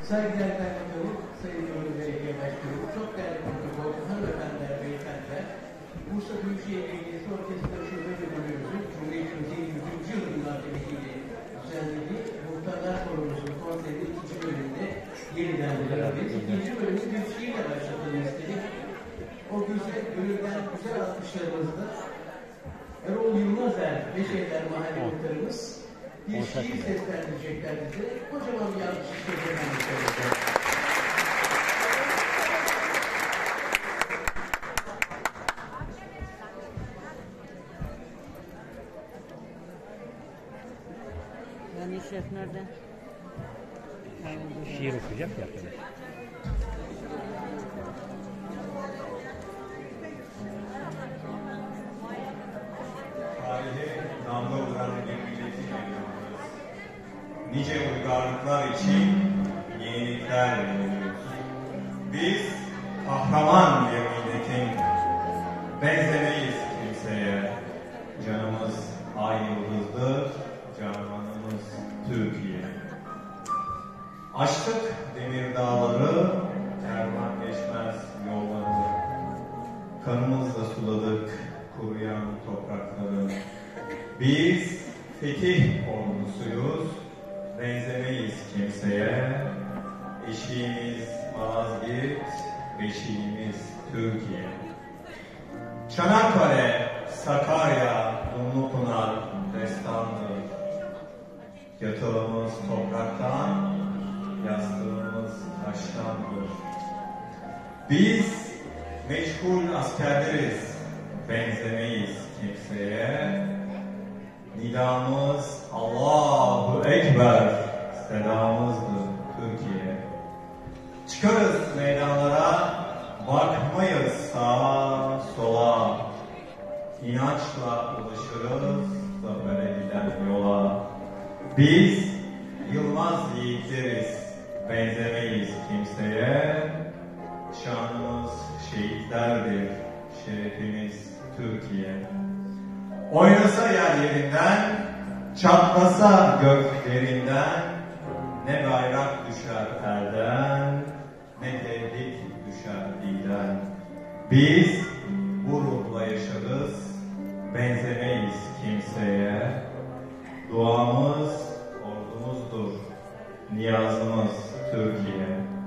Saygıdeğer Kaymakamım, Sayın Yolu Belediye Başkanım, çok değerli protokol, hanımefendiler, beyefendiler, Bursa Büyükşehir Belediyesi Orkestra Şube Müdürlüğümüzün Cumhuriyetimizin 100. yılından temeliyle düzenlediği Muhtarlar Forumu'nun konserinin 2. bölümünde yeniden beraberiz. 2. bölümü bir şiirle başlatalım istedik. O güzel, gönülden güzel alkışlarımızla Erol Yılmazer, Beşevler Mahalle Muhtarımız bir şiir seslendirecekler bize. Kocaman bir alkış istedim. Yani şef nerede? Şiir okuyacak ya. Tarihe damga vuran bir milletin evlatlarız. Nice uygarlıklar için yenilikler veriyoruz. Biz kahraman bir milletin, benzemeyiz kimseye. Canımız ay yıldızdır, cananımız Türkiye. Aştık demir dağları, kervan geçmez yolları. Kanımızla suladık kuruyan toprakları. Biz fetih ordusuyuz, benzemeyiz kimseye. Eşiğimiz Malazgirt, beşiğimiz Türkiye. Çanakkale, Sakarya, Dumlupınar destandır. Yatağımız topraktan, yastığımız taştandır. Biz meşgul askerleriz, benzemeyiz kimseye. Nidamız Allahu Ekber, sedamızdır Türkiye. Çıkarız meydanlara, bakmayız sağa sola. İnançla ulaşırız zafere giden yola. Biz Yılmaz yiğitleriz, benzemeyiz kimseye. Şanımız şehitlerdir, şerefimiz Türkiye. Oynasa yer yerinden, çatlasa göklerinden, ne bayrak düşer elden, ne tevhid düşer dilden. Biz bu ruhla yaşarız, benzemeyiz kimseye. Duamız ordumuzdur, niyazımız Türkiye.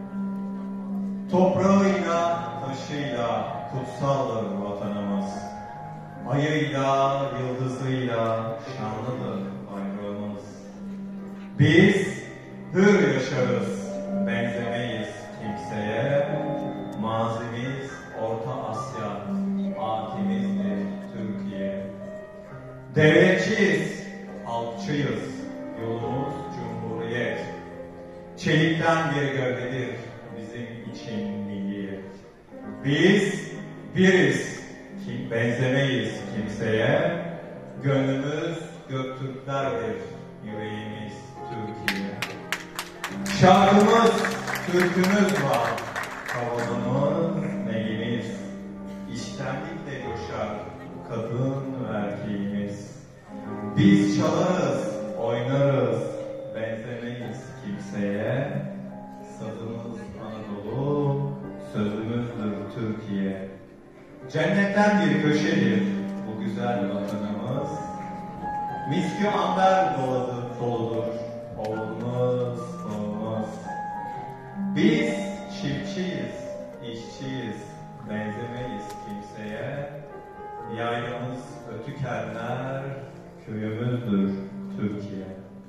Toprağıyla, taşıyla kutsaldır vatanımız. Ayıyla, yıldızıyla şanlıdır bayrağımız. Biz hür yaşarız, benzemeyiz kimseye. Mazimiz Orta Asya, hakimizdir Türkiye. Devletçiyiz, halkçıyız, yolumuz Cumhuriyet. Çelikten bir gövdedir bizim için milliyet. Biz biriz, benzemeyiz kimseye. Gönlümüz Göktürklerdir, yüreğimiz Türkiye. Şarkımız, türkümüz var, havalımız, neyimiz. İştenlikle coşar kadın ve erkeğimiz. Biz çalarız, oynarız, benzemeyiz kimseye. Sazımız Anadolu, sözümüzdür Türkiye. Cennetten bir köşedir bu güzel vatanımız. Miskü amber doludur oğlumuz, oğlumuz. Biz çiftçiyiz, işçiyiz, benzemeyiz kimseye. Yaylamız Ötükenler, köyümüzdür Türkiye.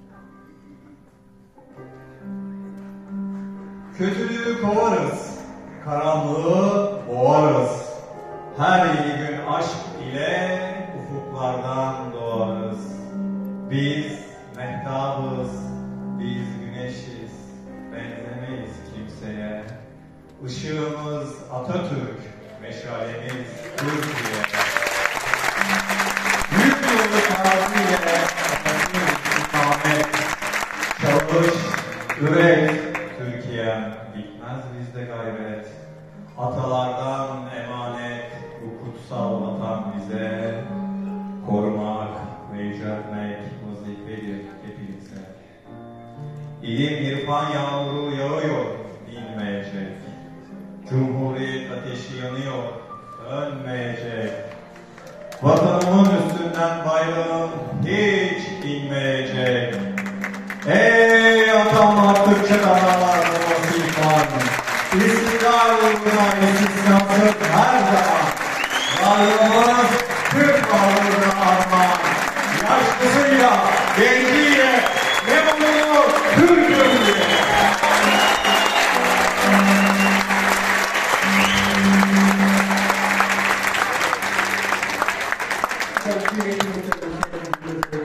Kötülüğü kovarız, karanlığı boğarız. Her yeni gün aşk ile ufuklardan doğarız. Biz mehtabız, biz güneşiz, benzemeyiz kimseye. Işığımız Atatürk, meşalemiz Türkiye. Büyük yolu taziyle Ahmet, çalış, ürek, Türkiye, bitmez bizde gayret. Atalardan emanet, bu kutsal vatan bize. Korumak ve yüceltmek vazifedir hepinize. İlim irfan yağmuru yağıyor ateşi yanıyor, sönmeyecek. Vatanımın üstünden bayrağım hiç inmeyecek. Ey atam Türkçe dağlar Osman, İstiklal uğruna istisnasız her zaman. Varlığımız Türk varlığına armağan. Yaşlısıyla, genciyle, ne mutlu Türk'üm diye. Çok kıymetli